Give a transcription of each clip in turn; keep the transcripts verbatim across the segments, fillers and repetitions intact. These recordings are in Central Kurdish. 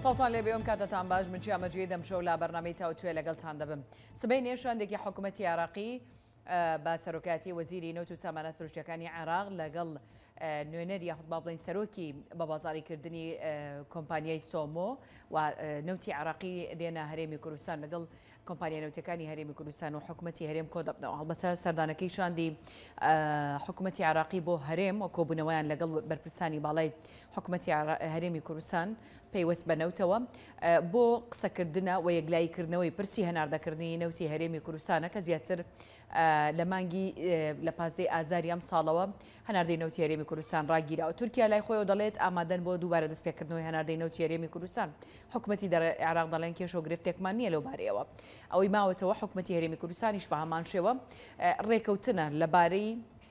خەڵتان لێ بێم کاتتان باش من چیا مەجید ئەم شەو لا بەرنامەی تاوتوێ لەگەڵتان دەبم. سبەی نێشاندێکی حکوومەتی عێراقی بە سەرۆکاتی وەزیری نەوت و سامانە سروشتیەکانی عێراق لەگەڵ نوێنەر یاخود با بڵین سەرۆکی بە بازاڕیکردنی کۆمپانیای سۆمۆ و نەوتی عێراقی دێنە هەرێمی کوردستان لەگەڵ کۆمپانیا نەوتەکانی هەرێمی کوردستان و حکوومەتی هەرێم کۆ دەبنەوە. هەڵبەتە سەردانەکەی شاندی حکوومەتی عێراقی بۆ هەرێم و کۆبوونەوەیان لەگەڵ بەرپرسانی باڵای حکوومەتی هەرێمی کوردستان پەیوەست بەنەوتەوە بۆ قسەکردنە و یەکلاییکردنەوەی پرسی هەناردەکردنی نەوتی هەرێمی کوردستانە کە زیاتر لە مانگی لە پازەی ئازاری ئەم ساڵەوە هەناردەی نەوتی هەرێمی کوردستان ڕاگیراوە. تورکیا لای خۆیەوە دەڵێت ئامادەن بۆ دووبارە دەستپێکردنەوەی هەناردەی نەوتی هەرێمی کوردستان. حکوومەتی عێراق دەڵێن کێشە و گرفتێکمان نییە لەو بارەیەوە. ئەوەی ماوەتەوە حکوومەتی هەرێمی کوردستانیش بە هەمان شێوە ڕێکەوتنە لەبارەی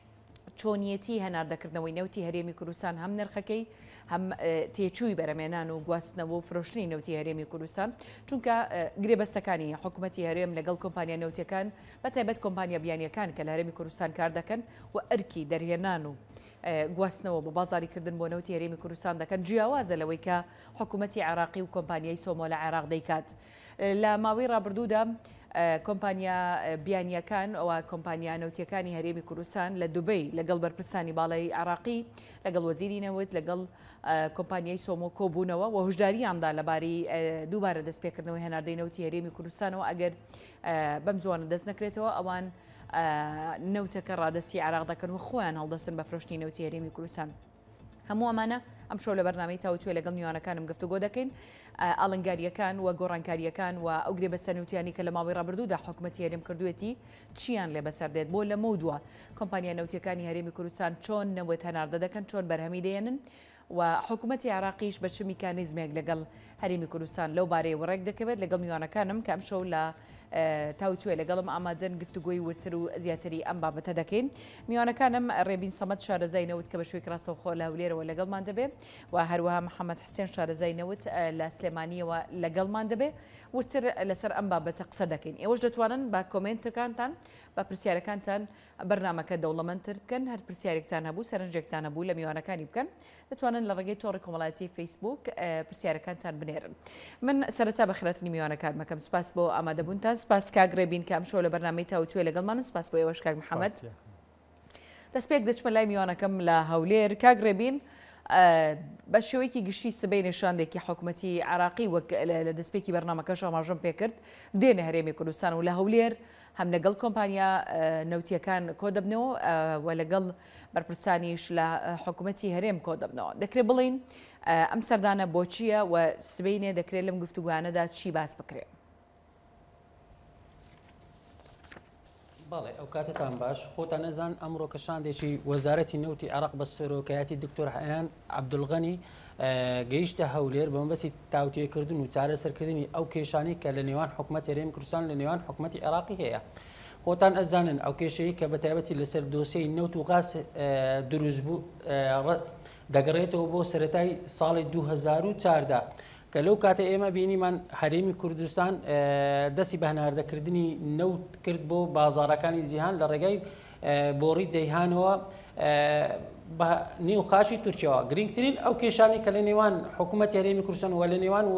چۆنیەتی هەناردەکردنەوەی نەوتی هەرێمی کوردستان هەم نرخەکەی هەم تێچووی بەرەمێنان و گواستنەوە و فرۆشتنی نەوتی هەرێمی کوردستان چونکە گرێبەستەکانی حکوومەتی هەرێم لەگەڵ کۆمپانیا نەوتەکان بەتایبەت کۆمپانیا بیانیەکان کە لە هەرێمی کوردستان کار دەکەن و ئەرکی دەرهێنان و گواستنەوە بە بازاڕیکردن بۆ نەوتی هەرێمی کوردستان دەکەن جیاوازە لەوەی کە حکوومەتی عێراقی و کۆمپانیای سۆمۆ لە عێراق دەیکات. لە ماوەی ڕابردوودا کۆمپانیا بیانیەکان ئەوە کۆمپانیا نەوتیەکانی هەرێمی کوردستان لە دوبەی لەگەڵ بەرپرسانی باڵای عێراقی لەگەڵ وەزیری نەوت لەگەڵ کۆمپانیای سۆمۆ کۆبوونەوە و هۆشداریاندا لەبارەی دووبارە دەستپێکردنەوەی هەناردەی نەوتی هەرێمی کوردستانەوە ئەگەر بەم زوانە دەست نەکرێتەوە ئەوان نەوتەکە ڕادستی عێراق دەکەن و خۆیان هەڵدەستن بە فرۆشتنی نەوتی هەرێمی کوردستان. هەموو ئەمانە ئەم شەو لە بەرنامەی تاوتوێ لەگەڵ میوانەکانم گفتوگۆ دەکەین ئاڵنگاریەکان و گۆڕانکاریەکان و ئەو گرێبەستە نەوتیانی کە لە ماوەی ڕابردوودا حکوومەتی هەرێم کردوێتی چیان لێ بەسەر دێت بۆ لە مەودووە کۆمپانیا نەوتیەکانی هەرێمی کوردستان چۆن نەوت هەناردە دەکەن چۆن بەرهەمی دێنن و حکوومەتی عێراقیش بە چ میکانیزمێک لەگەڵ هەرێمی کوردستان لەو بارەیە وەڕێک دەکەوێت لەگەڵ میوانەکانم کە ئەم شەو لە تاوتوێ لەگەڵم ئامادەن گفتوگۆی ورتر و زیاتری ئەم بابەتە دەکەین. میوانەکانم ڕێبین سەمەد شارەزای نەوت کە بە شوێی ڕاستەوخۆ لە هەولێرەوە لەگەڵمان دەبێت و هەروەها محەممەد حسێن شارەزای نەوت لە سلێمانیەوە لەگەڵمان دەبێت ورتر لەسەر ئەم بابەتە قسە دەکەین. ئێوەش دەتوانن بە کۆمنتەکانتان بە پرسیارەکانتان بەرنامەکە دەوڵەمەندتر بکەن هەر پرسیارێکتان هەبوو سەرنجێکتان هەبوو لە میوانەکانی بکەن دەتوانن لە ڕێگەی تۆڕی کۆمەڵایەتی فیسبوک پرسیارەکانتان بنێرن. من سەرەتا بەخێرەتنی میوانەکان مەکەم سپاس بۆ ئامادەبوونتان سپاس کاگرێبین کە ئەم شەو لە بەرنامەی تاوتوێ لەگەڵمانن سپاس بۆ ئێوەش کاک محەممەد. دەستپێک دەچمە لای میوانەکەم لە هەولێر کاگرێبین بە شێوەیەکی گشتی سبەی نێشاندێکی حکوومەتی عێراقی وەک لە دەستپێکی بەرنامەکەش ئاماژەم پێکرد دێنە هەرێمی کوردستان و لە هەولێر هەم لەگەڵ کۆمپانیا نەوتیەکان کۆ دەبنەوە و لەگەڵ بەرپرسانیش لە حکوومەتی هەرێم کۆ دەبنەوە. دەکرێت بڵین ئەم سەردانە بۆچییە و سبەینێ دەکرێت لەم گفتوگویانەدا چی باس بکرێت؟ بەڵێ ئەو کاتتان باش خۆتان نەزان ئەمڕۆ کەشاندێکی وەزارەتی نەوتی عێراق بە سەرۆکایەتی دکتۆر حەیان عەبدولغەنی گەیشتە هەولێر بە مەبەستی تاوتوێکردن و چارەسەرکردنی ئەو کێشانەی کە لە نێوان حکوومەتی هەرێمی کوردستان لە نێوان حکوومەتی عێراقی هەیە. خۆتان ئەزانن ئەو کێشەیە کە بەتایبەتی لەسەر دۆسیەی نەوت و غاز دروست بوو دەگەڕێتەوە بۆ سەرەتای ساڵی دوو هەزار و چاردا کە لەو کاتە ئێمە بینیمان هەرێمی کوردستان دەستی بە هەناردەکردنی نەوت کرد بۆ بازاڕەکانی جیهان لە ڕێگەی بۆڕی جەیهانەوە بە نێو خاشی تورکیەوە. گرنگترین ئەو کێشانی کە لە نێوان حکوومەتی هەرێمی کوردستان و لە نێوان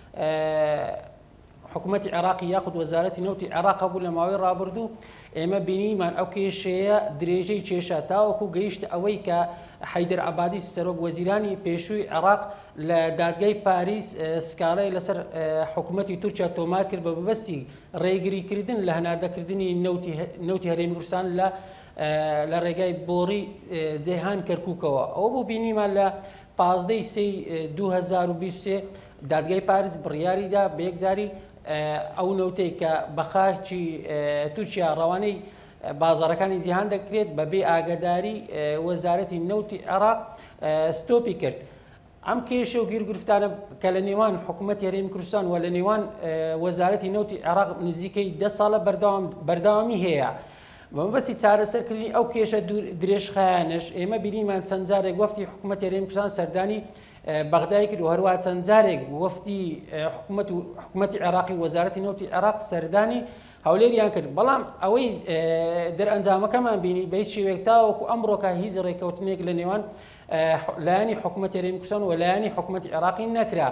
حکوومەتی عێراقی یاخود وەزارەتی نەوتی عێراق بوو لە ماوەی ڕابردوو ئێمە بینیمان ئەو کێشەیە درێژەی کێشە تاوەکو گەیشت ئەوەی کە حەیدەر عەبادی سەرۆک وەزیرانی پێشووی عێراق لە دادگای پاریس سکاڵای لەسەر حکوومەتی تورکیا تۆمار کرد بە بەبەستی ڕێگریکردن لە هەناردەکردنی نەوتی هەرێمی کوردستان لە لە ڕێگای بۆڕی جەیهان کەرکووکەوە. ئەوە بوو بینیمان لە پازدەی سێی دوو هەزار و بیست و سێ دادگای پاریس بڕیاریدا بە یەکجاری ئەو نەوتەی کە بەخاکی تورکیا ڕەوانەی بازاڕەکانی جیهان دەکرێت بەبێ ئاگاداری وەزارەتی نەوتی عێراق ستۆپی کرد. ئەم کێشە و گیرگرفتانە کە لە نێوان حکوومەتی هەرێمی کوردستان و لە نێوان وەزارەتی نەوتی عێراق نزیکەی دە ساڵە بەردەوامی هەیە. بەمەبەستی چارەسەرکردنی ئەو کێشە درێژخایانش ئێمە بینیمان چەند جارێک وەفتی حکوومەتی هەرێمی کوردستان سەردانی بەغدای کرد و هەروە چەند جارێک وەفتی حکوومەت و حکوومەتی عێراقی وەزارەتی نەوتی عێراق سەردانی هەولێریان کرد. بەڵام ئەوەی دەرئەنجامەکەمان بینی بە هیچ شێوەیەک تاوەکو ئەمڕۆکە هیچ ڕێکەوتنێک لە نێوان لایەنی حکوومەتی هەرێمی کوردستان و لایەنی حکوومەتی عێراقی نەکرا.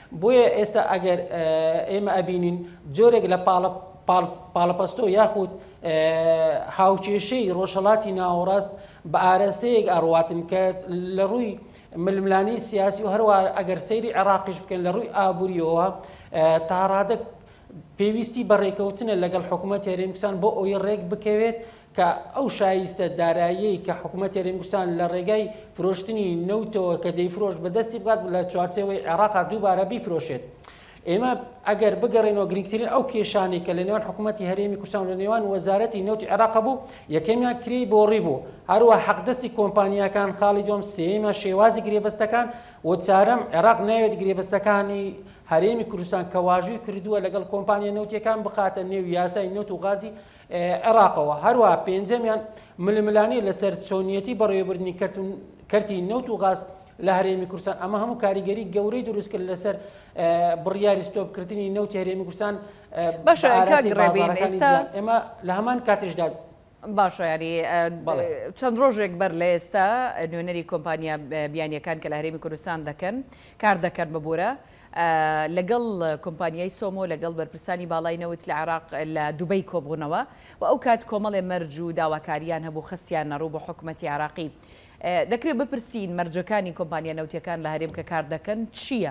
بۆیە ئێستا ئەگەر ئێمە ئەبینین جۆرێک لە پاڵەپەستۆ یاخود هاوچێشەی ڕۆژهەڵاتی ناوەڕاست بە ئارەستەیەک ئەڕواتن کە لە ڕووی ململانی سیاسی و هەروە ئەگەر سەیری عێراقیش بکەن لە ڕووی ئابوووریەوە تا ڕادە پێویستی بەڕێکەوتنە لەگەڵ حکوومەتی هەرێمی کوردستان بۆ ئەوەی ڕێک بکەوێت کە ئەو شایستە دارایی کە حکوومەتی هەرێمی کوردستان لە ڕێگای فرۆشتنی نەوتەوە کە دەیفرۆش بەدەستی بکات لە چوارچێوەی عێراق دووبارە بیفرۆشێت. ئێمە ئەگەر بگەڕێنەوە گرنگترین ئەو کێشانی کە لە نێوان حکوومەتی هەرێمی کوردستان لە نێوان وەزارەتی نەوتی عێراق بوو یەکەمیان کری بۆ ڕیبوو هەروە حەقدەستی کۆمپانیەکان خاڵی دوم سێمە شێوازی گرێبەستەکان و چارەم عێراق ناوێت گرێبەستەکانی هەرێمی کوردستان کە واژووی کردووە لەگەڵ کۆمپانیا نەوتیەکان بخاتە نێو یاسای نەوت و غازی عێراقەوە. هەروە پێنجەمیان ململانی لەسەر چۆنیەتی بەڕێوەبردننی کەرتی نەوت و غاز لە هەرێمی کوردستان ئەمە هەموو کاریگەری گەورەی دروست کرد لەسەر بڕیاری ستۆپکردنی نەوتی هەرێمی کوردستان. باشە کاگڕێبین ئێستا ئێمە لە هەمان کاتیشدا باشە یاری چەند ڕۆژێک بەر لە ئێستا نوێنەری کۆمپانیا بیانیەکان کە لە هەرێمی کوردستان دەکەن کار دەکەن ببوورە لەگەڵ کۆمپانیای سۆمۆ لەگەڵ بەرپرسانی باڵای نەوت لە عێراق لە دوبەی کۆبوونەوە و ئەو کات کۆمەڵێ مەرج و داواکاریان هەبوو خستیان نەڕوو بۆ حکوومەتی عێراقی. دەکرێت بپرسین مەرجەکانی کۆمپانیا نەوتیەکان لە هەرێم کە کار دەکەن چییە؟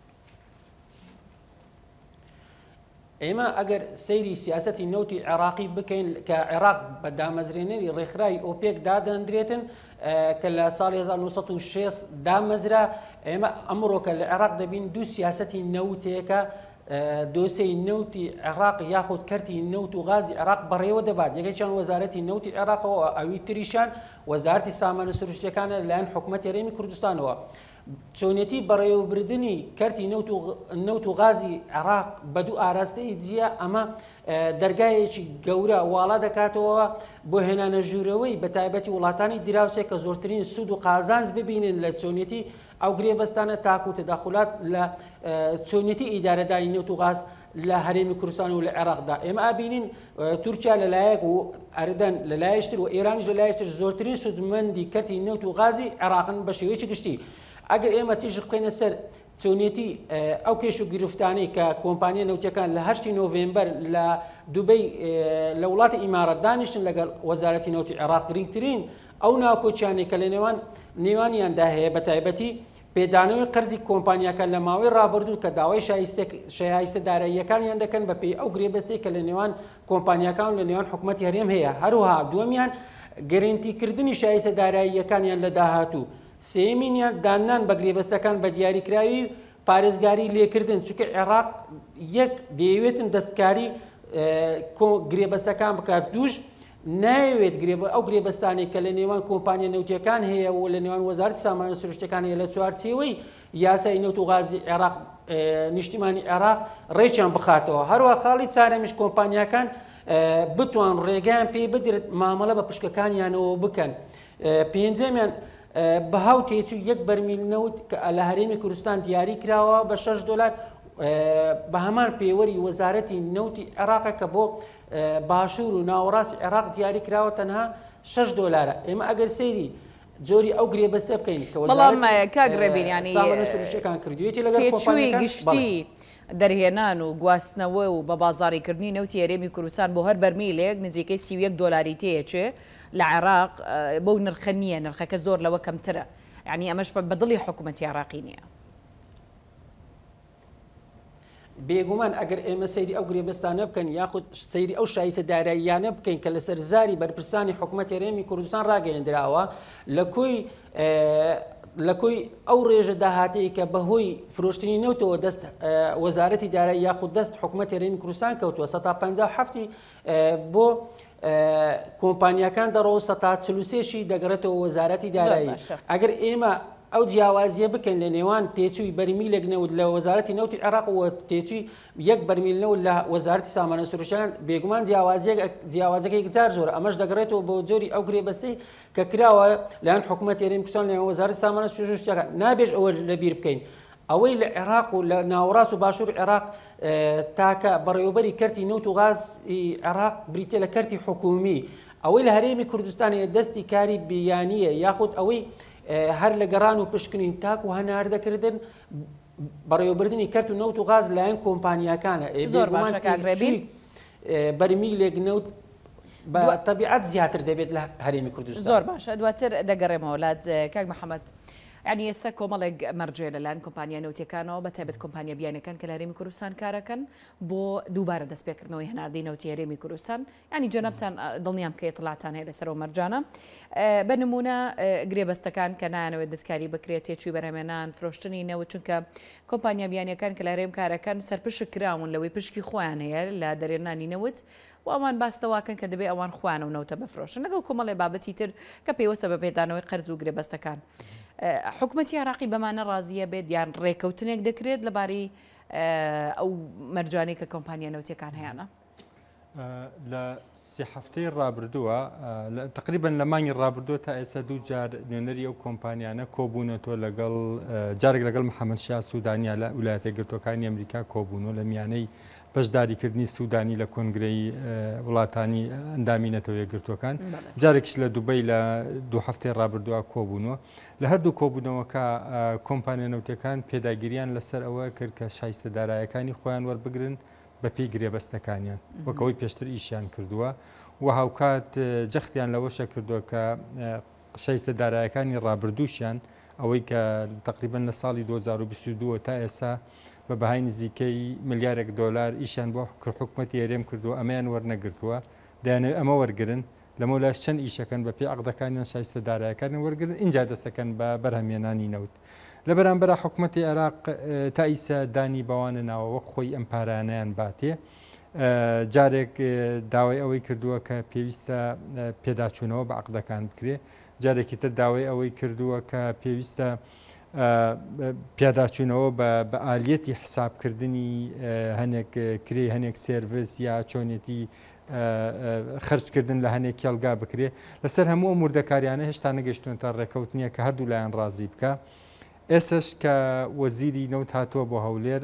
ئێمە ئەگەر سەیری سیاسەتی نەوتی عێراقی بکەین کە عێراق بە دامەزرێنەری ڕێکخراوی ئۆپێک دادەنرێتن کە لە ساڵی هەزار و نۆ سەد و شەش دامەزرا ئێمە ئەمڕۆکە لە عێراق دەبین دوو سیاسەتی نەوتێکە دۆسەی نەوتی عێراق یاخود کەرتی نەوت و غازی عێراق بەڕێوە دەبات. یەکێکیان وەزارەتی نەوتی عێراقەوە ئەوی تریشان وەزارەتی سامانە سروشتیەکانە لەلایەن حکوومەتی هەرێمی کوردستانەوە. چۆنێتی بەڕێوەبردننی کەرتی نەوت و غازی عێراق بە دوو ئاراستەی جیە ئەمە دەرگایەکی گەورە واڵا دەکاتەوە بۆ هێنانە ژوورەوەی بە تایبەتی وڵاتانی دراوسێک کە زۆرترین سوود و قازانج ببینن لە چۆنێتی ئەو گرێبەستانە تاکو و تەداخلات لە چۆنێتی ئیدارەدانی نەوت و غاز لە هەرێمی کوردستان و لە عێراقدا. ئێمە ئابینین تورکیا لەلایەک و ئەردەن لەلایەشتر و ئێرانیش لەلایەشتر زۆرترین سوودمەندی کەرتی نەوت و غازی عێراقن بە شێوەیەکی گشتی. ئەگەر ئێمە تیژ بقینە سەر چۆنێتی ئەو کێش و گرفتانەی کە کۆمپانیا نەوتیەکان لە هەشتی نۆڤێمبەر لە دوبەی لە وڵاتی ئیمارەت دانیشتن لەگەڵ وەزارەتی نەوتی عێراق گرنگترین ئەو ناوکۆچیانەی کە لە نێوان نێوانیاندا هەیە بە تایبەتی پێدانەوەی قەرزی کۆمپانیاکان لە ماوەی ڕابردوو کە داوای شایستە داراییەکانیان دەکەن بە پێی ئەو گرێبەستەی کە لە نێوان کۆمپانیاکان لە نێوان حکوومەتی هەرێم هەیە. هەروەها دووەمیان گەرنتیکردنی شایستە داراییەکانیان لە داهاتوو. سێمینیان دانان بە گرێبەستەکان بە دیاریکراوی پارێزگاری لێکردن چونکە عێراق یەک دەیەوێتن دەستکاری گرێبەستەکان بکات دووش ناوێت ئەو گرێبەستانی کە لە نێوان کۆمپانیا نەوتیەکان هەیە و لە نێوان وەزارەتی سامانە سروشتیەکان هەیە لە چوارچێوەی یاسای نەوت و غازی عێراق نیشتیمانی عێراق ڕێکیان بخاتەوە. هەروە خاڵی چارەمیش کۆمپانیاکان بتوان ڕێگەیان پێ بدرێت مامەڵە بە پشکەکانیانەوە بکەن. پێنجەمیان بە هاو تێچوو یەک بەرمیل نەوت کە لە هەرێمی کوردستان دیاری کراوە بە شەش دۆلار بە هەمان پێوەری وەزارەتی نەوتی عێراق کە بۆ باشوور و ناوەڕاستی عێراق دیاری کراوە تەنها شەش دۆلارە. ئێمە ئەگەر سەیری جۆری ئەو گرێبەستە بکەین کە بەڵام کاگڕێبین ینی سامانە سروشتیەکان کردوێتی لەگەڵ تێچووی گشتی دەرهێنان و گواستنەوە و بە بازاڕیکردنی نەوتی هەرێمی کوردستان بۆ هەر بەرمیلێک نزیکەی سی و یەک دۆلاری تێچێ لە عێراق بەو نرخە نییە، نرخەکە زۆر لەوە کەمترە. یعنی ئەمەش بەدڵی حکوومەتی عێراقی نییە. بێگومان ئەگەر ئێمە سەیری ئەو گرێبەستانە بکەن یاخود سەیری ئەو شایستە داراییانە بکەین کە لەسەر زاری بەرپرسانی حکوومەتی هەرێمی کوردستان ڕاگەیەندراوە لە کۆی لە کۆی ئەو ڕێژە داهاتەیە کە بەهۆی فرۆشتنی نەوتەوە دەست وەزارەتی دارایی یاخود دەست حکوومەتی هەرێمی کوردستان کەوتووە سەد تا پەنجا و هەفتی بۆ کۆمپانیەکان دەڕۆ سەد تا چل و سێشی دەگەڕێتەوە وەزارەتی دارایی. ئەگەر ئێمە ئەو جیاوازیە بکەن لە نێوان تێچووی بەرمیلێک نەوت لە وەزارەتی نەوتی عێراق و تێچووی یەک بەرمیل نەوت لە وەزارەتی سامانە سروشتیەکان بێگومان جیاوازەکەی جار زۆر ئەمەش دەگەڕێتەوە بۆ جۆری ئەو گرێبەستەی کە کراوە لەلایەن حکوومەتی هەرێمی کوردستان لە وەزارەتی سامانە سروشتیەکان. نابێژ ئەوە لەبیر بکەین ئەوەی لە عێراق و لە ناوەڕاست و باشوور عێراق تاکە بەڕێوەبەری کەرتی نەوت و غازی عێراق بریتە لە کەرتی حکومی. ئەوەی لە هەرێمی کوردستان دەستی کاری بیانیە یاخود ئەوەی هەر لە گەڕان و پشکنین تاک و هەناردەکردن بەڕێوەبردننی کەرت و نەوت و غاز لایەن کۆمپانیاکانە زۆر باشە کاگرێبین بەرمیلێک نەوت بە تەبیعەت زیاتر دەبێت لە هەرێمی کوردستان. زۆر باشە دواتر دەگەڕێمەوە لات کاک محەممەد. ینی ئێستا کۆمەڵێک مەرجێ لەلاەن کۆمپانیا نەوتەکانەوە بە تایبەت کۆمپانیا بیانەکان کە لە هەرێمی کوردستان کارەکەن بۆ دووبارە دەستپێکردنەوەی هەناردی نەوتی هەرێمی کوردستان ینی جەنابتان دڵنیام کە ئێتڵاتان هەیە لەسەرەوە مەرجانە بە نمونە گرێبەستەکان کە نایانەوێت دەستکاری بکرێت تێکوی بەرهەمێنان فرۆشتنی نەوت چونکە کۆمپانیا بیانەکان کە لە هەرێم کارەکان سەرپشک کراون لەوەی پشکی خۆیان هەیە لە دەرێنانی نەوت و ئەوان باستەواکەن کە دەبێت ئەوان خوانە و نەوتە بفرۆشن لەگەڵ کۆمەڵێ بابەتی تر کە پێوەستە بە پێدانەوەی قەرز و گرێبەستەکان. حکوومەتی عراقی بەمانە ڕازیە بێت یان ڕێکەوتنێک دەکرێت لەبارەی ئەو مەرجانەی کە کۆمپانیا نەوتەکان هەیەە لە سێ هەفتەی ڕابردووە تقریبان لە مانگی ڕابردووە تا ئێستا دوو جار نوێنەری ئەو کۆمپانیانە کۆبوونەوە لەگەڵ جارێک لەگەڵ محەممەد شیا سوودانیا لە ویلایەتە گرتوەکانی ئەمریکا کۆبوونەوە لە میانەی بەشداریکردنی سوودانی لە کۆنگرەی وڵاتانی ئەندامی نەتەوە یەکگرتوەکان جارێکش لە دووبەی لە دوو هەفتەی ڕابردووە کۆبوونەوە لە هەردوو کۆبوونەوەکە کۆمپانیا نەوتەکان پێداگیریان لەسەر ئەوە کرد کە شایستەدارایەکانی خۆیان وەربگرن بە پێی گرێبەستەکانیان وەکەوەی پێشتر ئیشیان کردووە و هاوکات جەختیان لەوەشە کردووە کە شایستەدارایەکانی ڕابردووشیان ئەوەی کە تقریبان لە ساڵی دوو هەزار و بیست و دوو تا ئێستا بە بەهای نزیکەی ملیارێک دۆلار ئیشان بۆ حکوومەتی هەرێم کردووە ئەمەیان وەرنەگرتووە دەیانێت ئەمە وەرگرن لەمە لای چەند ئیشەکەن بە پێی عەقدەکانیان شایستەدارایەکان وەرگرن اینجا دەسەکەن بە بەرهەمێنانی نەوت لە بەرامبەر حکوومەتی عێراق تا ئیسا دانی بەوانە ناوە وەک خۆی ئەم پارانیان باتێ جارێک داوای ئەوەی کردووە کە پێویستە پێداچوونەوە بە عەقدەکان بکرێ جارێکی تر داوای ئەوەی کردووە کە پێویستە پیاداچوونەوە بە ئالیەتی حسابکردنی هەنێک کرێ هەنێک سێرڤس یا چۆنێتی خرجکردن لە هەنێک کێڵگا بکرێ لەسەر هەموو ئەو موردەکاریانە هێشتا نەگەشتون تا ڕێکەوتنیە کە هەردوو لایەن ڕازی بکە ئێسش کە وەزیری نەوت هاتووە بۆ هەولێر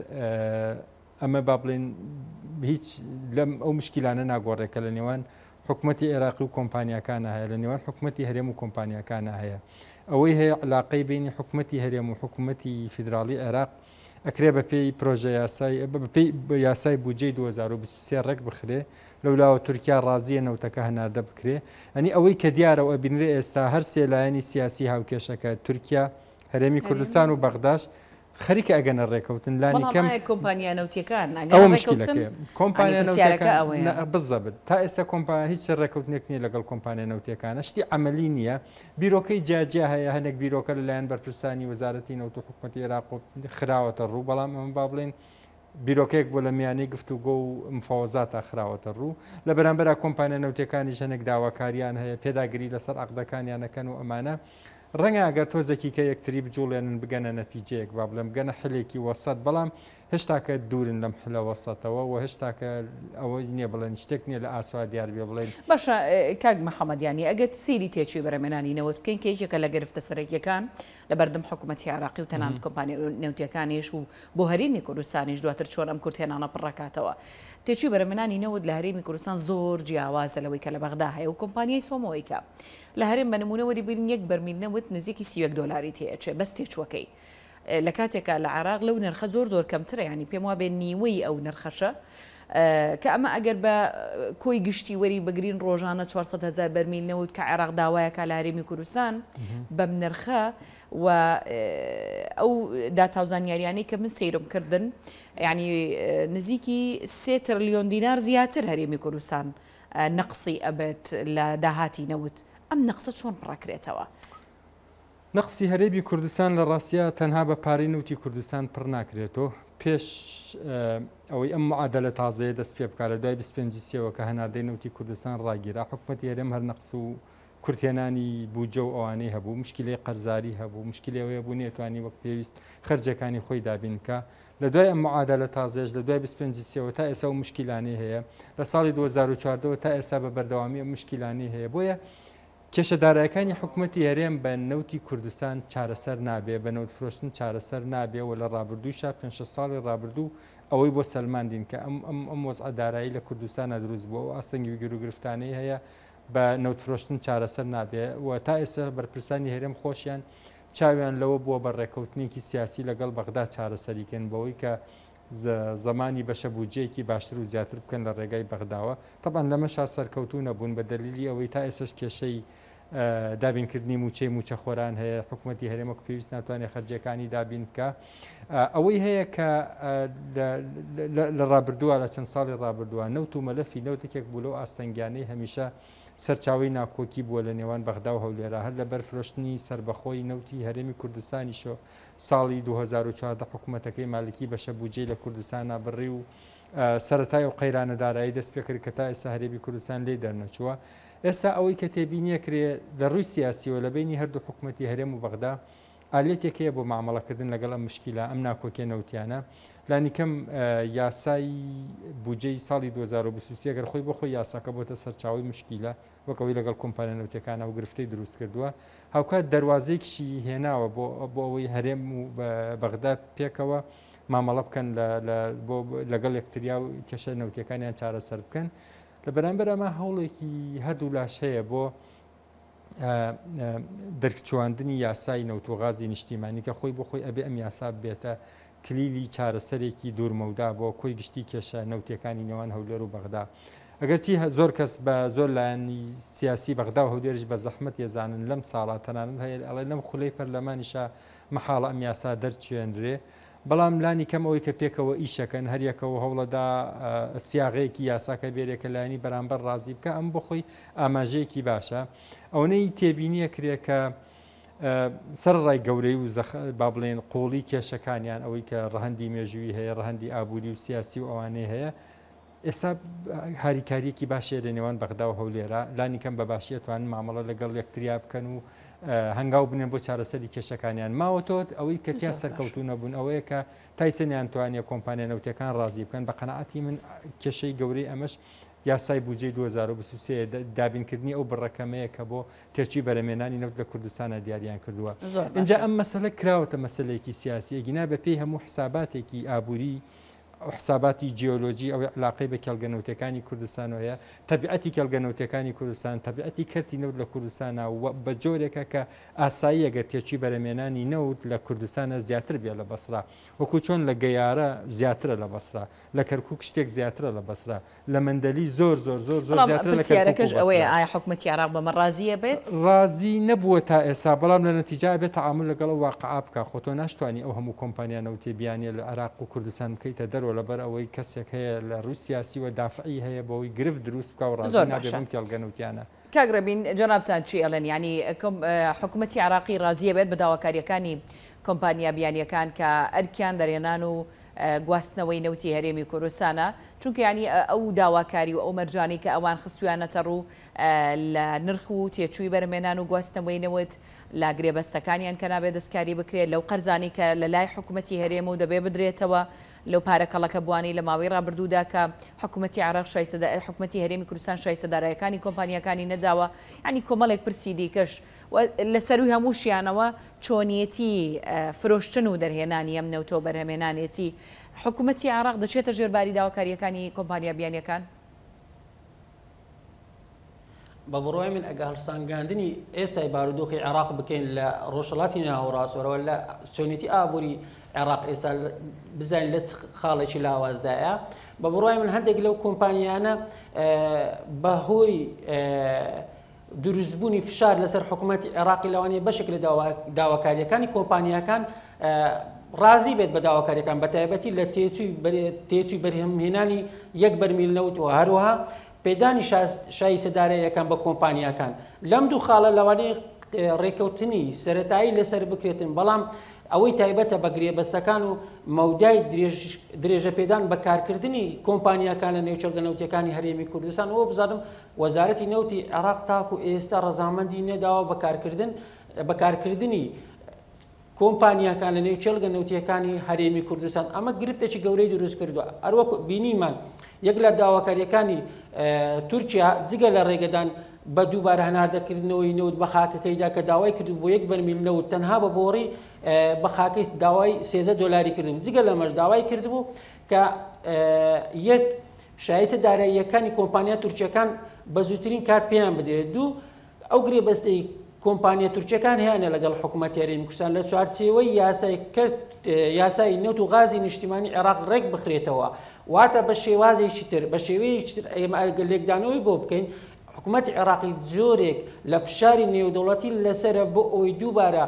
ئەمە با بڵێن هیچ لەم ئەو مشکلانە ناگۆڕێکە لە نێوان حکوومەتی عێراقی و کۆمپانیاکانە هەیە لە نێوان حکوومەتی هەرێم و کۆمپانیاکانە هەیە ئەوەی هەیە علاقەی بینی حکوومەتی هەرێم و حکوومەتی فیدراڵی عێراق ئەکرێ بە پێی پرۆژە یاسای بە یاسای بودجەی دوو هەزار و بیست و سێ ڕێک بخرێ لەولاوە تورکیا ڕازیە نەوتەکە هەناردە بکرێ ئەنی ئەوەی کە دیارەوە ئەبینرێ ئێستا هەر سێ لایەنی سیاسی هاوکێشەکە تورکیا هەرێمی کوردستان و بەغداش خەریکە ئەگەنە ڕێکەوتن لانی کەم کۆمپانیا نەوتەکان ئەو مشکلەکە کۆمپانیا نەوتەکان بزەبت تا ئێستا کۆمپانیا هیچ ڕێکەوتنێک نیە لەگەڵ کۆمپانیا نەوتەکانە شتی عملی نییە بیرۆکەی جاجیا هەیە هەنێک بیرۆکە لەلایەن بەرپرسانی وەزارەتی نەوت و حکوومەتی عێراق خراوەتە ڕوو بەڵام ئەمە با بڵێن بیرۆکەیەک بۆ لە میانەی گفتوگۆ و مفاوەزاتە خراوەتە ڕوو لە بەرامبەر کۆمپانیا نەوتەکانی ژەنێک داواکاریان هەیە پێداگیری لەسەر عەقدەکانیانەکەن و ئەمانە ڕەنگە ئەگەر تۆزێکی کە یەکتری بجوڵێنن بگەنە نەتیجەیەک با بڵێم بگەنە حلێکی وەسەد بەڵام هێشتاکە دوورن لەم حلە وەسەتەوە و هێشتاکە ئەوەی نییە بڵێن شتێک نییە لە ئاسوا دیار بێ بڵێن باشە کاک محەممەدیانی ئەگەت سیری تێچوی بەرەمێنانی نەوت بکەین کێکێکە لە گرفتە سەرەکیەکان لە بەردەم حکوومەتی عێراقی و تەنانەت کۆمپانیا نەوتیەکانیش و بۆ هەرێمی کوردستانیش دواتر چۆن ئەم کورتێنانە پڕەکاتەوە تێچوی بەرەمێنانی نەوت لە هەرێمی کوردستان زۆر جیاوازە لەوەی کە لە بەغدا هەیە و کۆمپانیای سۆمەوەیکە لە هەرێم بە نمونەوەری بین یەک بەرمیل نەوت نزیکی سیوەک دۆلاری تێچێ بەس تێچوەکەی لە کاتێکە لە عراق لەو نرخە زۆر زۆر کەمترە ینی پێم وابێ نیوەی ئەو نرخەشە کە ئەمە ئەگەر بە کۆی گشتی وەری بگرین ڕۆژانە چوارسەد هەزار بەرمیل نەوت کە عێراق داوایەکە لە هەرێمی کوردستان بەم نرخە و ئەو داتاوزانیاریانەی کە من سەیرم کردن ینی نزیکی سێ تریلیۆن دینار زیاتر هەرێمی کوردستان نەقسی ئەبێت لە داهاتی نەوت ئەم نەقسە چۆن پڕەکرێتەوە نەقسی هەرێمی کوردستان لە ڕاستیە تەنها بە پارەی نوتی کوردستان پڕ ناکرێتەوە پێش ئەوەی ئەم معادلە تازەیە دەست پێ بکات لە دوای بیست و پێنج سێەوە کە هەناردەی نوتی کوردستان ڕاگیرا حکوومەتی هەرێم هەر نەقس و کورتێنانی بوجە و ئەوانەی هەبوو مشکلەی قەرزاری هەبوو مشکلەوەی بوو نێتوانی وەک پێویست خەرجەکانی خۆی دابینکە لە دوای ئەم معادلە تازەش لە دوای بیست و پێنج سێەوە تا ئێستا و مشکلانی هەیە لە ساڵی دوو هەزار و چواردەوە تا ئێستا بە بەردەوامی مشکلانی هەیە بۆیە کێشەدارایەکانی حکوومەتی هەرێم بە نەوتی کوردستان چارەسەر نابێ بە نەوت فرۆشتن چارەسەر نابێ و لە ڕابردووشە پێنج ساڵی ڕابردوو ئەوەی بۆ سەلماندین کە ئەم ئەم وەزعە دارایی لە کوردستانە دروست بووە و ئاستەنگی گیر و گرفتانەی هەیە بە نەوت فرۆشتن چارەسەر نابێ و تا ئێستا بەرپرسانی هەرێم خۆشیان چاویان لەوە بووە بە ڕێکەوتنێکی سیاسی لەگەڵ بەغدا چارەسەریکەن بەوەی کە زمانی بەشە بودجەیەکی باشتر و زیاتر بکەن لە ڕێگای بەغداوە. طبعاً لەمەشا سەرکەوتوو نەبوون بە دلیلی ئەوەی تا ئێسش کێشەی دابینکردنی موچەی موچە خۆران هەیە، حکوومەتی هەرێمەک پێویست ناتوانێت خەرجەکانی دابین بکە. ئەوەی هەیە کە لە ڕابردووە لە چەند ساڵی ڕابردووە نەوت و مەلەفی نەوتێک بوو لەو ئاستەنگیانەی هەمیشە سەرچاوی ناکۆکی بووە لە نێوان بەغدا و هەولێرە، هەر لە بەرفرۆشتنی سربەخۆی نەوتی هەرێمی کوردستانیشۆ ساڵی دوو هەزار و چواردە حکوومەتەکەی مالکی بەشە بودجەی لە کوردستانە بڕی و سەرەتای و قەیرانەدارایی دەست پێ کرد کە تا ئێستا هەرێمی کوردستان لێ دەرنەچووە. ئێستا ئەوەی کە تێبینیە کرێ لە ڕووی سیاسیەوە لە بینی هەردوو حکوومەتی هەرێم و بەغدا ئالێتێک هەیە بۆ مامەڵەکردن لەگەڵ ئەم مشکیلە ئەم ناکۆکێ نەوتیانە. لانیکەم یاسای بودجەی ساڵی دوو هەزار و بیست و سێ گەر خۆی بۆ خۆی یاساکە بۆتە سەرچاوی مشکیلە وەکەوەی لەگەڵ کۆمپانیا نەوتەکانە و گرفتەی دروست کردووە. هاوکات دەواازەیەکشی هێناوە بۆ ئەوەی هەرێم و بەغدا پێکەوە مامەڵە بکەن لەگەڵ یەکتریا و کێشە نەوتەکانیان چارەسەر بکەن. لە بەرامبەر ئەمە هەوڵێکی هەردوو لاش هەیە بۆ دەرکچواندنی یاسای نەوتۆغازی نیشتیمانی کە خۆی بۆ خۆی ئەبێ ئەم یاسا بێتە کلیلی چارەسەرێکی دوورمەودا بۆ کۆی گشتی کێشە نەوتەکانی نێوان هەولێر و بەغدا. ئەگەرچی زۆر کەس بە زۆر لایەنی سیاسی بەغدا و هەولێرش بە زەحمەت ێزانن لەم ساڵە تەنانەت هەیە ئەڵێ لەم خولەی پەرلەمانیشە مەحاڵە ئەم یاسا دەرچێنرێ، بەڵام لانی کەم ئەوەی کە پێکەوە ئیشەکەن هەریەکەەوە هەوڵەدا سیاغەیەکی یاساکە بێرێکە لایانی بەرامبەر ڕازی بکە ئەم بۆ خۆی ئاماژەیەکی باشە. ئەوەی تێبینیە کرێکە سەرڕای گەورەی و با بڵێن قۆڵی کێشەکانیان ئەوەی کە ڕەهەندی مێژووی هەیە، ڕەهەندی ئابووری و سیاسی و ئەوانەی هەیە، ئێستا هاریکاریەکی باشێ لە نێوان بەغدا و هەولێرە لانی کەم بە باشی توانن مامەڵە لەگەڵ یەکتریا بکەن و هەنگاو بنێن بۆ چارەسەری کێشەکانیان. ماوەتۆت ئەوەی کە تیا سەرکەوتو نەبوون ئەوەیە کە تایسەنیان توانێت کۆمپانیا نەوتەکان ڕازی بکەن. بە قەنەعەتی من کێشەی گەورەی ئەمەش یاسای بودجەی دوو هەزار و بیست و سێ دابینکردنی ئەو بڕەکەمەیە کە بۆ تێچی بەرەمێنانی نەوت لە کوردستانە دیاریان کردووە. اینجا ئەم مەسەلە کراوەتە مەسلەیەکی سیاسی ئەگینا بە پێی هەموو حساباتێکی ئابووری حساباتی جیۆلۆژی ئەو علاقەی بە کێڵگەنەوتەکانی کوردستان هەیە، تەبیعەتی کێڵگەنەوتەکانی کوردستان، تەبیعەتی کەرتی نەوت لە کوردستانە و بە جۆرێکە کە ئاسایی ئەگەر تێچی بەرەمێنانی نەوت لە کوردستانە زیاتر بێ لە بەسرا، وەکو چۆن لە گەیارە زیاترە لە بەسرا، لە کەرکووک شتێک زیاترە لە بەسرا، لە مندەلی زۆر زۆر زۆر زۆر زیاتر لە کەرکووک. ئەوەیە ئایا حکوومەتی عێراق بەمە ڕازیە بێت؟ ڕازی نەبووە تا ئێستا، بەڵام لە نەتیجا بێت تەعامل لەگەڵ واقعا بکە. خۆ تۆ ناشتوانی ئەو هەموو کۆمپانیا نەوتێ بیانیە لە عێراق و کوردستان بکەیتە دەرەوە لەبەر ئەوەی کەسێک هەیە لە ڕووی سیاسی و دافعی هەیە بەوەی گرفت دروست بکە و ڕازی نابێت کێڵگەنەوتیانە. کاگرەبین جەنابتان چی ئەڵێن؟ یعنی حکوومەتی عێراقی ڕازیە بێت بە داواکاریەکانی کۆمپانیا بیانیەکان کە ئەرکیان دەرێنان و گواستنەوەی نەوتی هەرێمی کوردستانە، چونکە ینی ئەو داواکاری و ئەو مەرجانی کە ئەوان خستویانەتە ڕوو لە نرخ و تێچووی بەرمێنان و گواستنەوەی نەوت لا گرێبەستەکانیان کە نابێت دەستکاری بکرێت لەو قەرزانی کە لە لای حکوومەتی هەرێم و دەبێ بدرێتەوە لەو پارەکەڵەکە بوانی لە ماوەی ڕابردوودا کە حکوومەتی عێراق شایستە حکوومەتی هەرێمی کوردستان شایستەدارایەکانی کۆمپانیەکانی نەداوە، ینی کۆمەڵێک پرسی دیکەش لە سەروی هەمووشیانەوە چۆنیەتی فرۆشتن و دەرهێنانی ئەم نەوتۆ بەرهەمێنانێتی حکوومەتی عێراق دەچێتە ژێرباری داواکاریەکانی کۆمپانیا بیانیەکان؟ بە بڕۆی من ئەگە هەڵسانگاندنی ئێستای بارودۆخی عێراق بکەین لە ڕۆژهەڵاتی ناوەڕاستوەرەوە لە چۆنیەتی ئابووری عێراق ئێستا بزانین لە خاڵێکی لاوازدایە، بە بڕۆی من هەندێک لەو کۆمپانیانە بەهۆی دروستبوونی فشار لەسەر حکوومەتی عێراقی لەوانەیە بەشێک لە داواکاریەکانی کۆمپانیەکان ڕازی بێت بە داواکاریەکان بە تایبەتی لە تێچووی بەرهەمهێنانی یەک بەرمیل نەوت و هەروەها پێدانی شایستەدارەیەکان بە کۆمپانیەکان. لەم دوو خاڵە لەوانەیە ڕێکەوتنی سەرەتایی لەسەر بکرێتن، بەڵام ئەوەی تایبەتە بە گرێبەستەکان و مەودای درێژە پێدان بە کارکردنی کۆمپانیەکان لە نێوچەڵگەنەوتیەکانی هەرێمی کوردستان ئەوە بزانم وەزارەتی نەوتی عێراق تاکو ئێستا ڕەزامەندی نەداوە بەکارکردن بەکارکردنی کۆمپانیەکان لە نێوچەڵگە نەوتیەکانی هەرێمی کوردستان. ئەمە گرفتێکی گەورەی دروست کردووە. هەروەک بینیمان یەک لە داواکاریەکانی تورکیا جگە لە ڕێگەدان بە دووبارە هەناردەکردنەوەی نەوت بە خاکەکەیدا کە داوای کرد بۆ یەک بەرمیل نەوت تەنها بە بۆڕی بە خاکەی داوای سێزە دۆلاری کردبوو. جگە لەمەش داوای کردبوو کە یەک شایستە داراییەکانی کۆمپانیا تورکیەکان بە زووترین کار پێیان بدرێت. دوو ئەو گرێبەستەی کۆمپانیا تورکیەکان هیانە لەگەڵ حکوومەتی هەرێمی کوردستان لە چوارچێوەی یاسای کرد یاسای نەوت و غازی نیشتیمانی عێراق ڕێک بخرێتەوە واتە بە شێوازێکی تر بە شێوەیەکی تر ئێمە لێکدانەوەی بۆ بکەین حکوومەتی عێراقی زۆرێک لە فشاری نێودەوڵەتی لەسرە بۆ ئەوەی دووبارە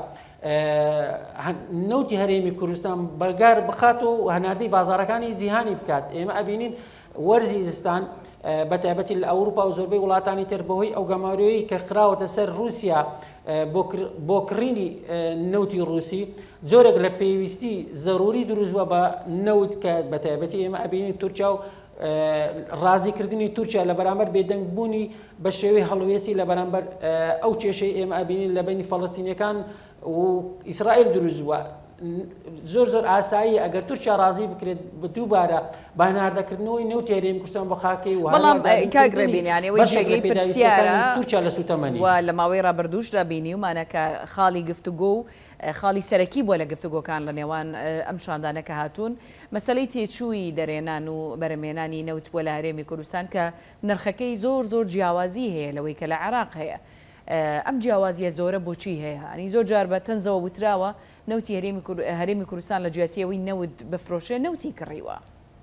نەوتی هەرێمی کوردستان بەگار بخاتەوە و هەناردەی بازارەکانی جیهانی بکات ئێمە ئەبینین وەرزی زستان بەتایبەتی لە ئەوروپا و زۆربەی وڵاتانی تر بەهۆی ئەو گەمارویی کە خراوەتە سەر رووسیا بۆ کڕینی نەوتی ڕووسی جۆرێک لە پێویستی زەروری دروستبووە بە نەوت کە بەتایبەتی ئێمە ئەبینین تورکیا و ڕازیکردنی تورکیا لە بەرامبەر بێدەنگبوونی بە شێوەی هەڵوێستی لە بەرامبەر ئەو کێشەی ئێمە ئەبینین لە بینی فەڵەستینیەکان و ئیسرائیل دروستبووە زۆر زۆر ئاسایی ئەگەر تورکیا ڕازی بکرێت بە دووبارە بە هەناردەکردنەوەی نەوتی هەرێمی کوردستان بە خاکەی و بەڵام کاگرێبینیانی ئەوەی جێگەی پرسیارە تورکیا لە سوتەمەنی و لە ماوەی ڕابردووشدا بینی ومانەکە خاڵی گفتوگۆ و خاڵی سەرەکی بووە لە گفتوگۆکان لە نێوان ئەم شاندانەکە هاتوون مەسەلەی تێچووی دەرێنان و بەرەمێنانی نەوت بووە لە هەرێمی کوردستان کە نرخەکەی زۆر زۆر جیاوازی هەیە لەوەی کە لە عێراق هەیە ئەم جیاوازیە زۆرە بۆچی هەیە ئەنی زۆر جار بە تەنزەوە وتراوە نەوتی هەرێمی کوردستان لە جیاتیەوەی نەوت بفرۆشێ نەوتی کڕیوە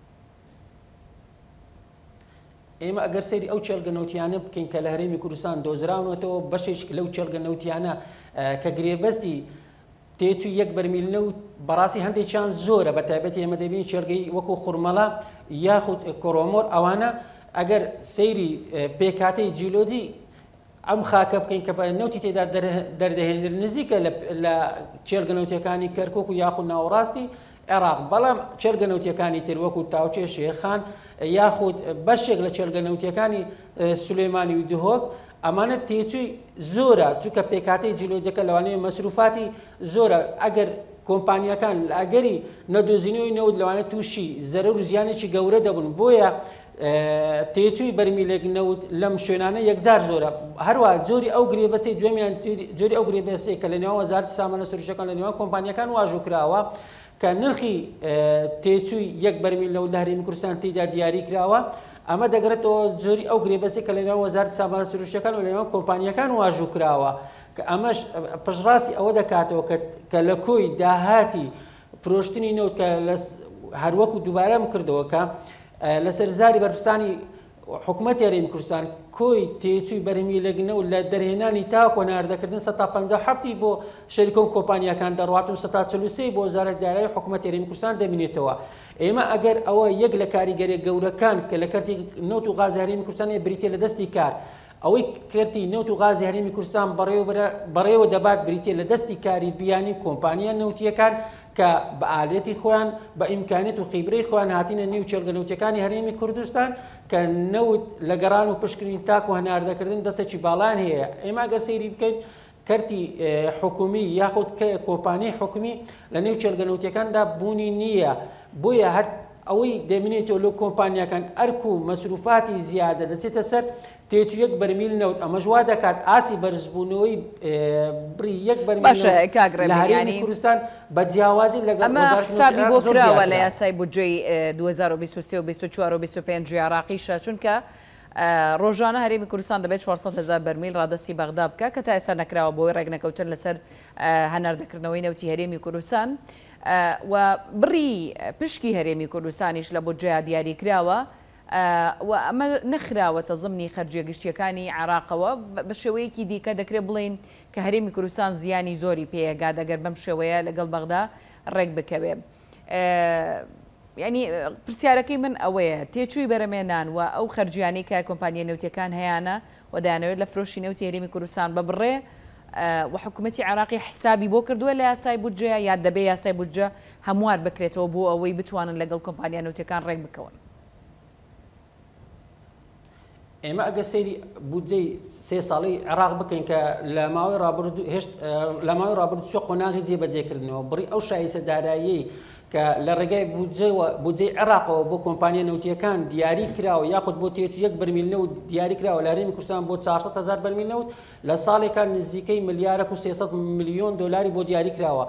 ئێمە ئەگەر سەیری ئەو چێلگە نەوتیانە بکەین کە لە هەرێمی کوردستان دۆزراونەتەوە بەشێک لەو چێلگە نەوتیانە کە گرێبەستی تێچووی یەک بەرمیل نەوت بەڕاستی هەندێکیان زۆرە بە تایبەتی ئێمە دەبین چێلگەی وەکو خوڕمەڵا یاخود کۆڕۆمۆر ئەوانە ئەگەر سەیری پێکاتەی جیۆلۆجی ئەم خاکە بکەین کە نەوتی تێدا دەردەهێنر نزیکە لە چێلگە نەوتیەکانی کەرکک و یاخود ناوەڕاستی عێراق بەڵام چێلگە نەوتیەکانی تر وەکو تاوچێ شێخان یاخود بەشێک لە چێلگە نەوتیەکانی سولێمانی و دهۆک ئەمانە تێچووی زۆرە چونکە پێکاتەی جیۆلۆجیەکە لەوانەیە مەسروفاتی زۆرە ئەگەر کۆمپانیەکان لە ئەگەری نەدۆزینەوەی نەوت لەوانە تووشی زەرەر و زیانێکی گەورە دەبوون بۆیە تێچووی بەرمیلێک نەوت لەم شوێنانە یەکجار زۆرە هەروە جۆری ئەو گرێبەسەی دوێمیان جۆری ئەو گرێبەسەی کە لە نێوان وەزارەتی سامانە سروشتەکان لە نێوان کۆمپانیەکان واژوو کراوە کە نرخی تێچووی یەک بەرمیل لەو لە هەرێمی کوردستان تێدا دیاری کراوە ئەمە دەگرێتەوە جۆری ئەو گرێبەسەی کە لە نێوان وەزارەتی سامانە سروشتەکان و لە نێوان کۆمپانیەکان واژوو کراوە کە ئەمەش پشڕاستی ئەوە دەکاتەوە کە لە کۆی داهاتی فرۆشتنی نەوت کە هەروەکو دووبارەم کردەوە کە لەسەر زاری بەرپرسانی حکوومەتی هەرێمی کوردستان کۆی تێچووی بەرمیلێک نەوت لە دەرهێنانی تاوەکو ناردەکردن سەد تا پەنجا و هەفتی بۆ شەریکە و کۆمپانیەکان دەڕوات و سەد تا چل و سێ بۆ وەزارەتی دارایی حکوومەتی هەرێمی کوردستان دەبینێتەوە ئێمە ئەگەر ئەوە یەک لە کاریگەری گەورەکان کە لە کەرتی نەوت و غازی هەرێمی کوردستان بریتێ لە دەستی کار ئەوەی کەرتی نەوت و غازی هەرێمی کوردستان بەڕێوە دەبات بریتێ لە دەستی کاری بیانی کۆمپانیا نەوتیەکان کە بە ئالێتی خۆیان بە ئیمکانێت و خیبرەی خۆیان هاتینە نێو چێلگە نەوتیەکانی هەرێمی کوردستان کە نەوت لە گەڕان و پشکنی تاک و هەناردەکردن دەستێکی باڵان هەیە ئێمە ئەگەر سەیری بکەین کەرتی حکومی یاخود کۆمپانیای حکومی لە نێو چێلگە نەوتیەکاندا بوونی نییە بۆیە هەر ئەوەی دەمێنێتەوە لە کۆمپانیەکان ئەرک و مەسروفاتی زیادە دەچێتە سەر تێچوو یەک بەرمیل نەوت ئەمە ژوا دەکات ئاسی بەرزبوونەوەی بڕی یەک بەرمیل لە هەرێمی کوردستان بە جیاوازی لەگەڵ ئەمە حسابی بۆ کراوە لە یاسای بودجەی دوو هەزار و بیست و سێ و بیست و چوار و بیست و پێنج عێراقیشە چونکە ڕۆژانە هەرێمی کوردستان دەبێت چوارسەد هەزار بەرمیل ڕادەستی بەغدا بکە کە تا ئێستا نەکراوە بۆی ڕێگنەکەوتن لەسەر هەناردەکردنەوەی نەوتی هەرێمی کوردستان و بڕی پشکی هەرێمی کوردستانیش لە بودجەیە دیاری کراوە و ئەمە نەخراوەتە زمنی خەرجیە گشتیەکانی عێراقەوە بە شێوەیەکی دیکە دەکرێت بڵین کە هەرێمی کوردستان زیانی زۆری پێیەگا دەگەر بەم شێوەیە لەگەڵ بەغدا ڕێک بکەوێ ینی پرسیارەکەی من ئەوەیە تێچووی بەرەمێنان و ئەو خەرجیانی کە کۆمپانیە نەوتیەکان هەیەە و دەیانەوێت لە فرۆشی نەوتی هەرێمی کوردستان ببڕێ و حکوومەتی عێراقی حسابی بۆ کردووە لە یاسای بودجەیە یا دەبێ یاسای بودجە هەموار بکرێتەوە بۆ ئەوەی بتوانن لەگەڵ کۆمپانیا نەوتیەکان ڕێک بکەون ئێمە ئەگە سەیری بودجەی سێ ساڵی عێراق بکەین کە لە ماوەی لە ماوەی ڕابردوو چۆ قۆناغی جێبەجێکردنەوە بڕی ئەو شایسە دارایی کە لە ڕێگای بودجەی عێراقەوە بۆ کۆمپانیا نەوتیەکان دیاری کراوە یاخود بۆ تێچوو یەک بەرمیل نەوت دیاری کراوە لە هەرێمی کوردستان بۆ چوارسەد هەزار بەرمیل نەوت لە ساڵێکان نزیکەی ملیارێک و سێسەد ملیۆن دۆلاری بۆ دیاری کراوە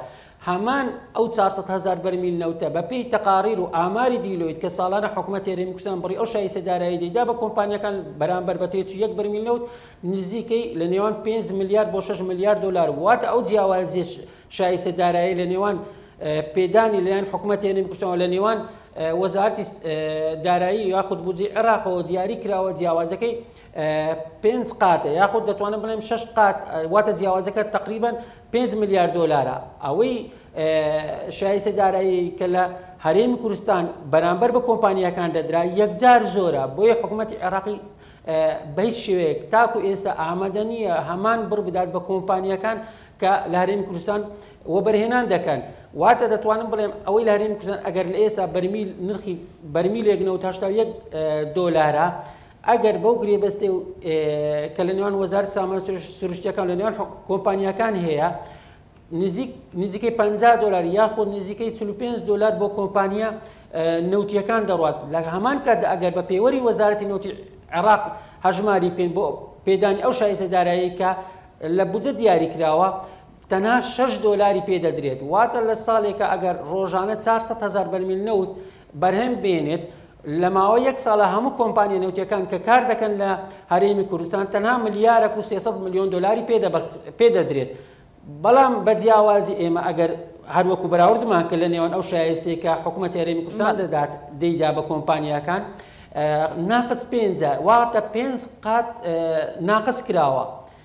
هەمان ئەو چارسەد هەزار بەرمیل نەوتە بە پێی تەقاریر و ئاماری دیلۆیت کە ساڵانە حکوومەتی هەرێمی کوردستان بڕی ئەو شایستەدارایی دەیدا بە کۆمپانیەکان بەرامبەر بە تێچ یەک بەرمیل نەوت نزیکەی لە نێوان پێنج میلیارد بۆ شەش میلیارد دلار واتە ئەو جیاوازیە شایستەدارایی لە نێوان پێدانی لەلایەن حکوومەتی هەرێمی کوردستان لە نێوان وەزارەتی دارایی یاخود بودجێ عێراقەوە دیاری کراوە جیاوازەکەی پێنج قاتە یاخود دەتوانم بڵێم شەش قات واتە جیاوازەکە تقریبا پێنج میلیارد دلارە ئەوەی شایستە دارایی کە لە هەرێمی کوردستان بەرامبەر بە کۆمپانیەکان دەدرا یەکجار زۆرە بۆیە حکوومەتی عێراقی بە هیچ شێوەیەک تاکو ئێستا ئامادە نییە هەمان بڕ بدات بە کۆمپانیەکان کە لە هەرێمی کوردستان وەبەرهێنان دەکەن واتە دەتوانم بڵێم ئەوەی لە هەرێمی کوردستان ئەگەر لە ئێستا بەرمیل نرخی بەرمیلێک نەوت هەشتا و یەک دۆلارە ئەگەر بەو گرێبەستێ کە لە نێوان وەزارەتی سامانە سروشتیەکان لە نێوان کۆمپانیەکان هەیە نزیکەی پەنجا دلار یاخود نزیکەی چل و پێنج دلار بۆ کۆمپانیا نەوتیەکان دەڕات لە هەمان کاتدا ئەگەر بە پێوەری وەزارەتی نەوتی عێراق هەژماری پێن بۆ پێدانی ئەو شایستەدارایی کە لە بودجە دیاری کراوە تەنها شەش دۆلاری پێدەدرێت واتە لە ساڵێکە ئەگەر ڕۆژانە چارسەد هەزار بەرمیل نەوت بەرهەم بێنێت لە ماوەی یەک ساڵە هەموو کۆمپانیا نەوتیەکان کە کار دەکەن لە هەرێمی کوردستان تەنها ملیارێک و سێسەد میلیۆن دلاری پێدەدرێت بەڵام بە جیاوازی ئێمە ئەگەر هەروەکو بەراوردمان کە لە نێوان ئەو شایستەی کە حکوومەتی هەرێمی کوردستان دەدات دەیدا بە کۆمپانیەکان ناقص پێنجە واتە پێنج قات ناقص کراوە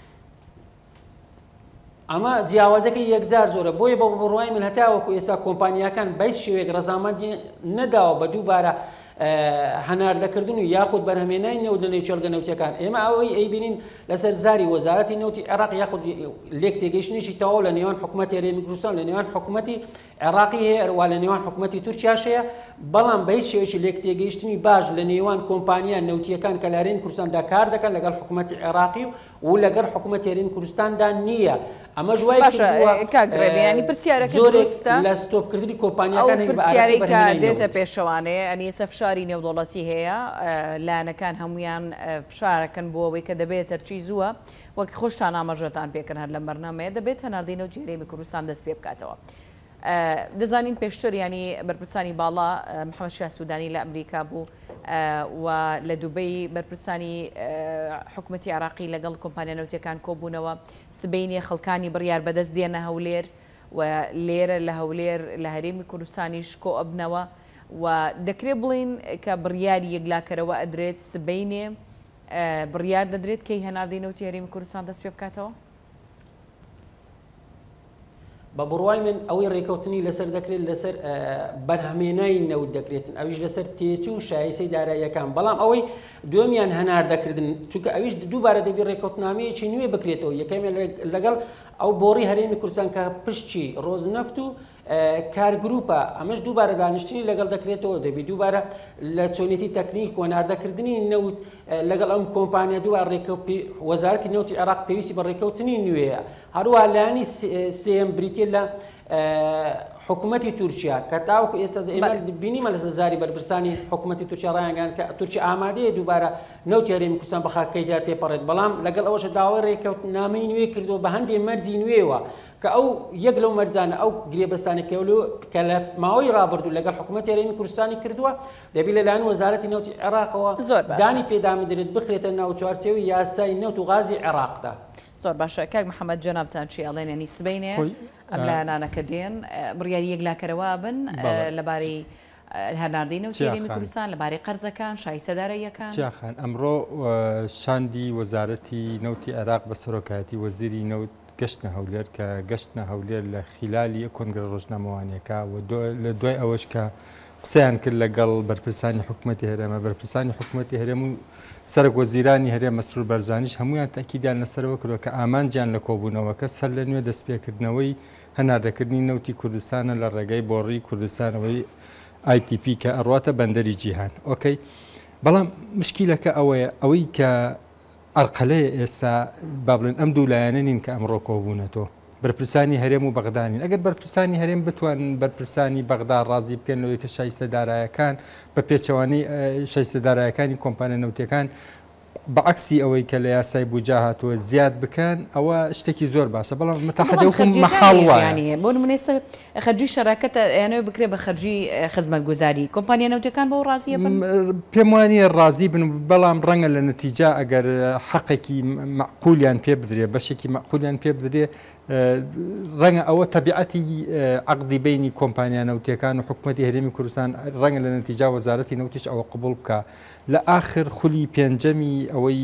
ئەمە جیاوازەکەی یەکجار زۆرە بۆیە بە بڕوای من هەتاوەکو ئێستا کۆمپانیەکان بەیت شێوەیەک ڕەزامەندی نەداوە بە دووبارە هەناردەکردن و یاخود بەرهەمێنانی نەوت لە نێو چێلگە نەوتیەکان ئێمە ئەوەی ئەیبینین لەسەر زاری وەزارەتی نەوتی عێراق یاخود لێک تێگەیشتنێکی تەواو لە نێوان حکوومەتی هەرێمی کوردستان لە نێوان حکوومەتی عێراقی هەیە هەروە لە نێوان حکوومەتی تورکیاش هەیە بەڵام بە هیچ شێوەیەکی لێک تێگەیشتنی باش لە نێوان کۆمپانیا نەوتیەکان کە لە هەرێمی کوردستاندا کار دەکەن لەگەڵ حکوومەتی عێراقی و لەگەڵ حکوومەتی هەرێمی کوردستاندا نییە ئەمە جوای کاگرێبیانی پرسیارەکە دروستە لە ستۆپکردنی کۆمپانیەکان پرسیارێک کە دێتە پێشەوانەیە ئەنی ئێستا فشاری نێودوڵەتی هەیە لایەنەکان هەمویان فشارەکەن بۆ ئەوەی کە دەبێت تەرچی زووە وەک خۆشتان ئاماژەتان پێکەن هەر لەم بەرنامەیە دەبێت هەناردەینەوتی هەرێمی کوردستان دەست پێ بکاتەوە. دەزانین پێشتر ینی بەرپرسانی باڵا محەممەد شاه سوودانی لە ئەمریکا بوو و لە دووبەی بەرپرسانی حکوومەتی عراقی لەگەڵ کۆمپانیا نەوتیەکان کۆبوونەوە سبەینێ خەڵکانی بڕیار بەدەست دێنە هەولێر و لێرە لە هەولێر لە هەرێمی کوردستانیش کۆ ئەبنەوە و دەکرێت بڵین کە بڕیاری یەکلاکەرەوە ئەدرێت سبەینێ بڕیار دەدرێت کەی هەناردەینەوتی هەرێمی کوردستان دەست پێ بکاتەوە. بە بڕوای من ئەوەی ڕێکەوتنی لەسەر دەکرێت لەسەر بەرهەمێنایی نەوت دەکرێتن ئەویش لەسەر تێچی و شایستەی داراییەکان بەڵام ئەوەی دومیان هەناردەکردن چونکە ئەویش دووبارە دەبی ڕێکەوتنامەیەکی نوێ بکرێتەوە یەکەمێ لەگەڵ ئەو بۆڕی هەرێمی کوردستان کە پشتی ڕۆزنەفت و کارگروپە ئەمەش دووبارە دانیشتنی لەگەڵ دەکرێتەوە دەبی دووبارە لە چۆنێتی تەکنیک و ناردەکردنی نەوت لەگەڵ ئەم کۆمپانیا دووبارە ڕێکەوتی وەزارەتی نەوتی عێراق پێویستی بە ڕێکەوتنی نوێیە هەروە لایەنی سێم بریتێ لە حکوومەتی تورکیا کە تاوەکو ئێستا ئێمە بینیمە لەسەر زاری بەرپرسانی حکوومەتی تورکیا ڕایانگەیان کە تورکیا ئامادەیە دووبارە نەوتی هەرێمی کوردستان بە خاکەیدا تێپەڕێت بەڵام لەگەڵ ئەوەشە داوای ڕێکەوتنامەی نوێ کردووە بە هەندێک مەرجی نوێوە کە ئەو یەک لەو مەرجانە ئەو گرێبەستانی کە لە ماوەی ڕابردوو لەگەڵ حکوومەتی هەرێمی کوردستانی کردووە دەبی لەلایەن وەزارەتی نەوتی عێراقەوە دانی پێدامی دەرێت بخرێتە ناو چوارچێوەی یاسای نەوت و غازی عێراقدا. زۆر باشە کاک محەممەد جەنابتان چی ئەڵێن ینی سبەینێ ئەم لایەنانەکە دێن بڕیاری یەکلاکەرەوە بن لەبارەی هەناردەینەوتی هەرێمی کوردستان لەبارەی قەرزەکان شایستەداراییەکان. چیاخان ئەمڕۆ شاندی وەزارەتی نەوتی عێراق بە سەرۆکایەتی وەزیری نەوت گەشتنە هەولێر کە گەشتنە هەولێر لە خیلالی کۆنگرە ڕۆژنامەوانیەکە و لە دوای ئەوەش کە قسەیان کرد لەگەڵ بەرپرسانی حکوومەتی هەرێمە بەرپرسانی حکوومەتی هەرێم و سەرک وەزیرانی هەرێم مەسرور بەرزانیش هەمویان تاکیدیان لەسەرەوە کردووە کە ئامانجیان لە کۆبوونەوەکە سەر لە نوێ دەستپێکردنەوەی هەناردەکردنی نەوتی کوردستانە لە ڕێگەی بۆڕی کوردستانەوەی آی تی پی کە ئەڕاتە بەندەری جیهان ئۆکەی بەڵام مشکیلەکە ئەوەیە ئەوەی کە ئەرقەلەیە ئێستا با بڵێن ئەم دوو لایەنە نین کە ئەمڕۆ کۆبوونەتەوە بەرپرسانی هەرێم و بەغدانین ئەگەر بەرپرسانی هەرێم بتوانن بەرپرسانی بەغدا ڕازی بکەن لەوەی کە شایستەدارایەکان بە پێچەوانەی شایستەدارایەکانی کۆمپانیا نەوتیەکان بەعکسی ئەوەی کە لە یاسای بوجا هاتووە زیاد بکەن ئەوە شتێکی زۆر باشە بەڵام متحدەکم مەحاڵ وایە بۆ نمونێ خەرجی شەراکەتە یانەوە بکرێ بە خەرجی خزمەتگوزاری کۆمپانیا نەوتەکان بۆ ڕازیە بن پێم وانە ڕازی بن بەڵام ڕەنگە لە نەتیجا ئەگەر حەقێکی معقولیان پێ بدرێ بەشێکی معقولیان پێ بدرێ ڕەنگە ئەوە تەبیعەتی عەقدی بینی کۆمپانیا نەوتیەکان و حکوومەتی هەرێمی کوردستان ڕەنگە لە نەتیجا وەزارەتی نەوتیش ئەوە قبول بکە لە ئاخر خولی پێنجەمی ئەوەی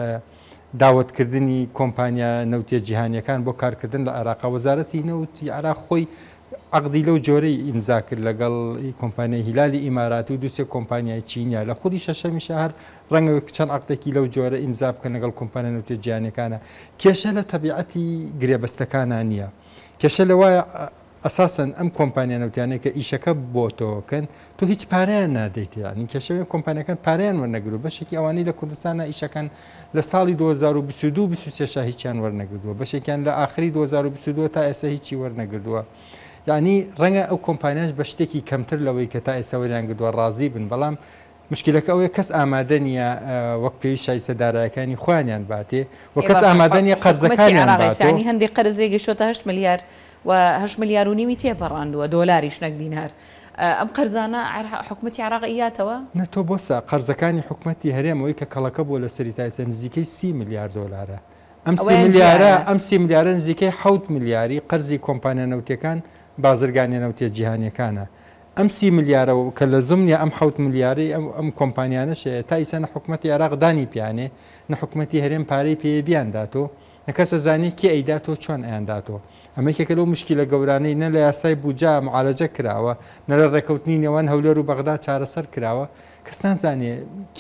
داوەتکردنی کۆمپانیا نەوتیە جیهانیەکان بۆ کارکردن لە عێراق وەزارەتی نەوتی عێراق خۆی عەقدی لەو جۆرەی ئیمزا کرد لەگەڵ کۆمپانیای هیلالی ئیماراتی و دووسێ کۆمپانیای چینیا لە خودی شەشەمی شەهر ڕەنگە چەند عەقدێکی لەو جۆرە ئیمزا بکەن لەگەڵ کۆمپانیا نەوتیە جیهانیەکانە کێشە لە تەبیعەتی گرێبەستەکانان نییە کێشە لەوایە ئەساسەن ئەم کۆمپانیا نەوتیانەیە کە ئیشەکە بۆ تۆکەن تو هیچ پارەیان نادەیت یانی کێشەوەی کۆمپانیەکان پارەیان وەرنەگرو بەشێکی ئەوانەی لە کوردستانە ئیشەکان لە ساڵی دوو هەزار و بیست و دوو بیست و سێ هیچیان وەرنەگردووە بەشێکیان لە ئاخری دوو هەزار و بیست و دوو تا ئێستا هیچی وەرنەگردووە یعنی ڕەنگە ئەو کۆمپانیاش بە شتێکی کەمتر لەوەی کە تا ئێستا وەریان کردووە ڕازی بن بەڵام مشکلەکە ئەوەیە کەس ئامادە نییە وەک پێوی شایستەدارایەکانی خۆیان باتێ و کەس ئامادە نییە قەرزەکانیان باتێ هەندێک قەرزێکی شۆتە هەشت میلیارد و هەشت میلیارد و نیمی تێپەڕاندووە دۆلاریش نەک دینار ئەم قەرزانە حکوومەتی عێراق ئیاتەوە نە تۆ بۆسا قەرزەکانی حکوومەتی هەرێمەوەی کە کەڵەکە بۆ لە سەری تایسە نزیکەی سی میلیارد دۆلارە ئەم سی میلیارە ئەم سی میلیارە نزیکەی حەوت میلیاری قەرزی کۆمپانیا نەوتیەکان بازرگانی نەوتیە جیهانیەکانە ئەم سی میلیارە کە لە زمنیە ئەم حەوت میلیاری ئەم کۆمپانیانەشەیە تا ئیسە نە حکوومەتی عێراق دانی پیانێ نە حکوومەتی هەرێم پارەی پێ بیانداتۆ نەکەسە زانی کێ ئەیداتۆ چۆن ئەیانداتۆ ئەمەکێکە لەو مشکلە گەورانەی نە لە یاسای بوجا معالەجە کراوە نە لە ڕێکەوتنی نێوان هەولێر و بەغدا چارەسەر کراوە کەسان زانێ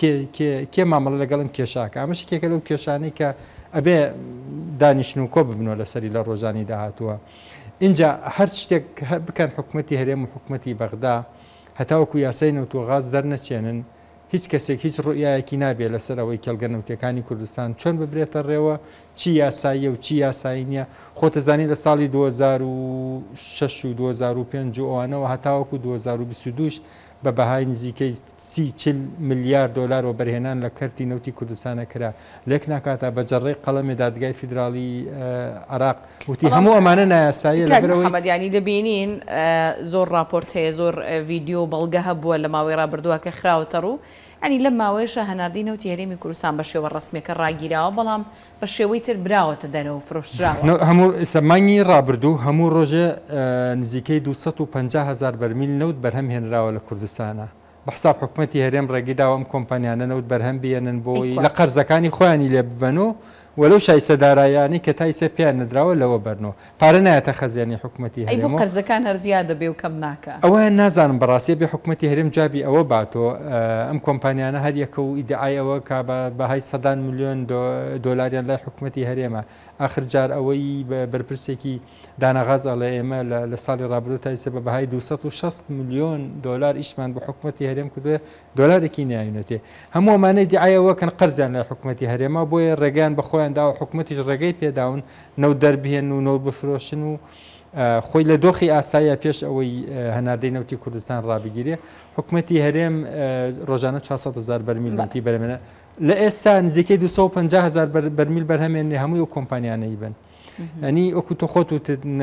کێ مامەڵە لەگەڵم کێشاکە ئەمەشکێکە لەو کێشانەی کە ئەبێ دانیشتن و کۆ ببنەوە لەسەری لە ڕۆژانی داهاتووە اینجا هەر شتێک بکەن حکوومەتی هەرێم و حکوومەتی بەغدا هەتاوەکو یاسای نەوت و غاز دەرنەچێنن هیچ کەسێک هیچ ڕوئایەکی نابێت لەسەر ئەوەی کێڵگە نەوتیەکانی کوردستان چۆن ببرێتە ڕێوە چی یاساییە و چی یاسایی نییە خۆتەزانی لە ساڵی دوو هەزار و شەش و دوو هەزار و پێنج و ئەوانەوە هەتاوەکو دوو هەزار و بیست و دوو بە بەهای نزیکەی سی چل میلیارد دلار و بەرهێنان لە کەرتی نەوتی کوردستانە کرا لێک ناکاتە بە جەڕێی قەڵەمی دادگای فیدراڵی عێراق وتی هەموو ئەمانە نایاساییە لەبەرەوەی ینی دەبینین زۆر راپۆرت هەیە زۆر ڤیددیۆ بەڵگە هەبووە لە ماوەی ڕابردووە کە خراوەتە ڕوو ینی لەم ماوەیەشە هەناردی نەوتی هەرێمی کوردستان بە شێوە ڕسمیەکە ڕاگیراوە بەڵام بە شێوەی تر براوەتە دەرەوە فرۆشراوە هەموو سەمانگی ڕابردوو هەموو ڕۆژێ نزیکەی دووسەد و پەنجا هەزار بەرمیل نەوت بەرهەم هێنراوە لە کوردستانە بەحساب حکوومەتی هەرێم ڕێگیداوە ئەم کۆمپانیانە نەوت بەرهەم بێنن بۆی لە قەرزەکانی خۆیانی لێ ببەنەوە وەلو شایستەدارایانی کە تایسە پیان نەدراوە لەوە بەرنەوە پارە نایەتە خەزیانی حکوومەتی هەرێم بۆ قەرزەکان هەرزیاد دەبێ و کەم ناکە ئەوە نازانم بەڕاستی بێ حکوومەتی هەرێم جابی ئەوە باتۆ ئەم کۆمپانیانە هەر یەکە و ئیدعایەوە کا بەهای سەدان میلیۆن دۆلاریان لای حکوومەتی هەرێمە آخر جار ئەوەی بەرپرسێکی دانەغاز ئەڵێ ئێمە لە ساڵی ڕابردوو تایسە بە بەهای دووسەد و شەست میلیۆن دۆلار ئیشمان بە حکوومەتی هەرێم کردووە دۆلارێکی نایونەتێ هەموو ئەمانەی دیعایەوە کەن قەرزیان لە حکوومەتی هەرێمە بۆیە ڕێگەیان بە خۆیان داوە حکوومەتیش ڕێگەی پێداون نەوت دەربهێن و نەوت بفرۆشن و خۆی لە دۆخی ئاساییە پێش ئەوەی هەناردەی نەوتی کوردستان ڕابگیرێ حکوومەتی هەرێم ڕۆژانە چوارسەد هەزار بەرمیل نەوتی بەرهێنە لە ئێستا نزیکەی دووسەد و پەنجا هەزار بەرمیل بەرهەمێنێ هەمووی ئەو کۆمپانیانەی بن ئەنی ئەوکو تۆ خۆت و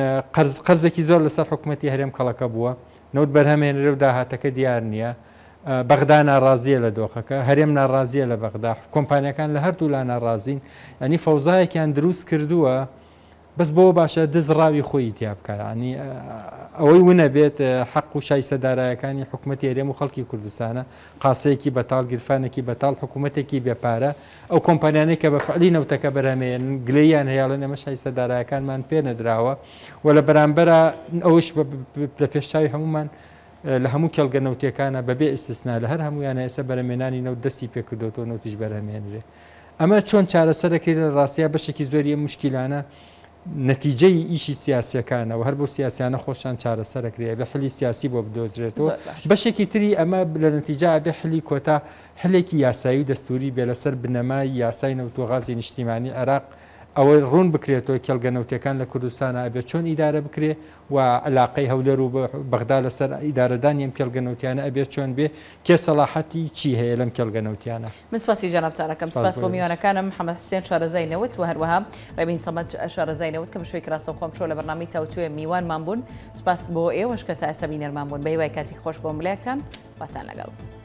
قەرزێکی زۆر لەسەر حکوومەتی هەرێم کەڵەکە بووە نەوت بەرهەمێنرێ و داهاتەکە دیار نییە بەغدا ناڕازیە لە دۆخەکە هەرێم ناڕازیە لە بەغدا کۆمپانیەکان لە هەردوو لا ناڕازین ئەنی فەوزایەکیان دروست کردووە بەس بۆ باشە دزڕاوی خۆی تیا بکە ینی ئەوەی ونە بێت حەق و شایستەدارایەکانی حکوومەتی هەرێم و خەڵکی کوردستانە قاسەیەکی بەتاڵ گرفانێکی بەتاڵ حکوومەتێکی بێپارە ئەو کۆمپانیانەی کە بە فعلی نەوتەکە بەرهەمێن گلەیان هەیەڵێن ئەمە شایستەدارایەکانمان پێ نەدراوە و لە بەرامبەرە ئەوش لە پێشچاوی هەمومان لە هەموو کێڵگە نەوتیەکانە بەبێ ئیسtisنا لە هەر هەمویانە ئێستا بەرهەمێنانی نەوت دەستی پێکردوەوە نەوتیش بەرهەمێنرێ ئەمە چۆن چارەسەرەکەی لە ڕاستیە بەشێکی زۆری مشکلانە نەتیجەی ئیشی سیاسەکانەوە هەر بۆ سیاسیانە خۆشان چارەسەرەکرێ بە حلی سیاسی بۆ بدۆدرێتەوە بەشێکی تری ئەمە لە نەتیجا بێ حلی کۆتا هەلێکی یاسایی و دەستوری بێ لەسەر بنەمای یاسای نەوت و غازی نیشتیمانی عێراق ئەوەی ڕوون بکرێتەوە کێڵگەنەوتەکان لە کوردستانە ئەبێت چۆن ئیدارە بکرێ و علاقەی هەولێر و بەغدا لەسەر ئیدارەدانی ئەم کێڵگەنەوتیانە ئەبێت چۆن بێ کێ سەلاحەتی چی هەیە لەم کێڵگەنەوتیانە. من سپاسی جەنابتانەکەم، سپاس بۆ میوانەکانم محەممەد حسێن شارەزاینەوت و هەروەها ڕێبین سەمەد شارەزاینەوت کە بەشوی کراسە خۆم شۆ لە بەرنامەی تاوتوێ میوانمان بوون. سپاس بۆ ئێوەش کە تا ئێستا بینەرمان بوون. بە هیوای کاتی خۆش بۆ ملایەکتان واتان لەگەڵ.